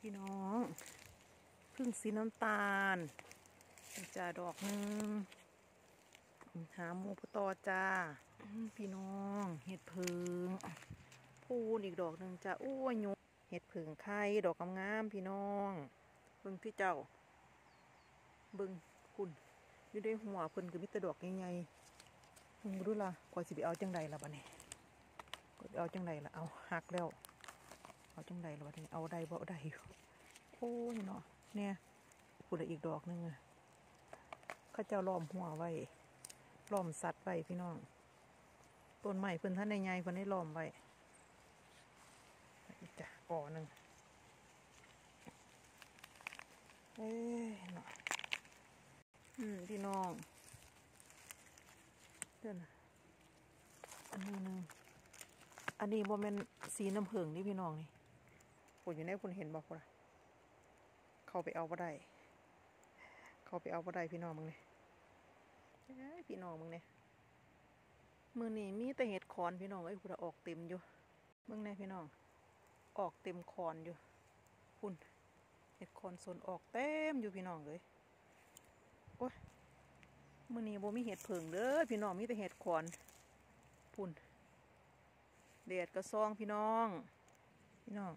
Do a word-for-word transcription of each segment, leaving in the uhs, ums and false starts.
พี่น้องพึ่งสีน้ำตาลจ้าดอกหนึ่งหาหมูปตอจ้าพี่น้องเห็ดผึ่งพูนอีกดอกหนึ่งจ้าอ้วยยกเห็ดผึ่งไข่ดอกงามๆพี่น้องเบิ่งที่เจ้าเบิ่งคุณอยู่ในหัวเพิ่นก็มีแต่ดอกใหญ่ๆมึงรู้ล่ะกว่าสิไปเอาจังใดล่ะบัดนี้ก็เอาจังใดล่ะเอาหักแล้วเอาจังใดล่ะบัดนี้เอาใดบ่ได้โอ้ยเนาะเนี่ยพูดอีกดอกหนึ่งอ่ะข้าเจ้าล้อมหัวไว้ล้อมสัตว์ไว้พี่น้องต้นใหม่เพิ่นท่านในใหญ่เพิ่นได้ล้อมไว้อีกจ้ะก่อหนึ่งเอ้ยเนาะอืมพี่น้องเดี๋ยวนะอันนี้หนึ่งอันนี้โมเมนสีน้ำผึ้งนี่พี่น้องนี่ผมอยู่ในคุณเห็นบอกว่าเข้าไปเอาบ่ได้เข้าไปเอาบ่ได้พี่น้องมึงเนี่ยพี่น้องมึงเนี่ยมือนี่มีแต่เห็ดคอนพี่น้องไอ้คุณออกเต็มอยู่มึงเนี่ยพี่น้องออกเต็มคอนอยู่คุณเห็ดคอนสนออกเต็มอยู่พี่น้องเลยโอ้ยมือนี่โบมีเห็ดผึ่งเด้อพี่น้องมีแต่เห็ดคอนพุ่นเด็ดกระซองพี่น้องพี่น้อง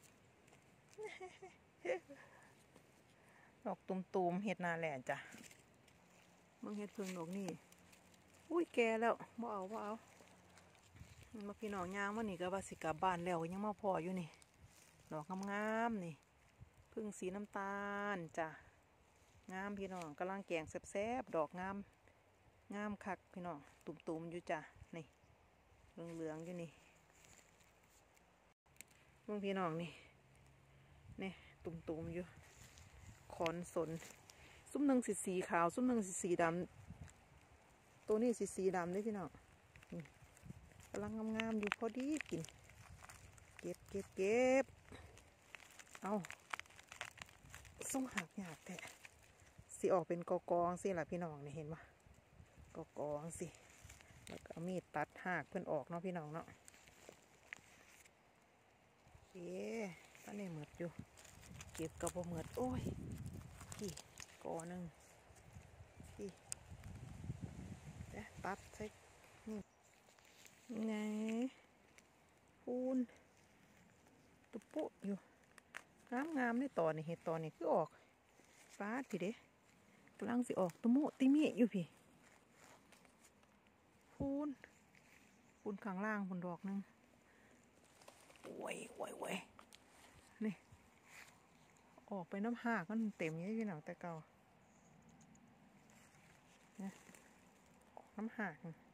ดอกตุ่มๆเห็ดนาแหล่จ้ะมึงเห็ดผึ่งดอกนี่อุ้ยแก่แล้วบ่เอาบ่เอามาพี่น้องย่างวันนี้ก็ว่าสิกลับบ้านแล้วยังมาพออยู่นี่ดอกงามๆนี่ผึ่งสีน้ำตาลจ้ะงามพี่น้องกำลังแกงแซ่บๆดอกงามงามคักพี่น้องตุ่มๆอยู่จ้ะนี่เหลืองๆอยู่นี่มึงพี่น้องนี่นี่ตุ่มๆอยู่ขอนสนซุ้มหนึ่งสีสีขาวซุ้มหนึ่งสีสีดำตัวนี้สีสีดำด้วยพี่น้องกำลังงามๆอยู่พอดีกินเก็บเก็บเก็บเอาส่งหักหยาบแท้สีออกเป็นกอกองสิล่ะพี่น้องเนี่ยเห็นปะกอกองสิแล้วก็มีดตัดหักเพื่อนออกเนาะพี่น้องเนาะเอ๊ะตอนนี้เหมือดอยู่เก็บกระโปรงเหมือดโอ้ยพี่กอหนึ่งพี่เดี๋ยวตัดใส่นี่ไงปูนตุ๊บปุ๊อยู่งามงามในตอนนี้เห็ดตอนนี้คือออกฟ้าพี่เด้กำลังสิออกตุโมติมิอยู่พี่ปูนปูนข้างล่างปูนดอกหนึ่งโอ้ยโอ้ยโอ้ยนี่ออกไปน้ำหากมันเต็มยี่พี่หนังแต่เก่าเนี่ยออกน้ำหาก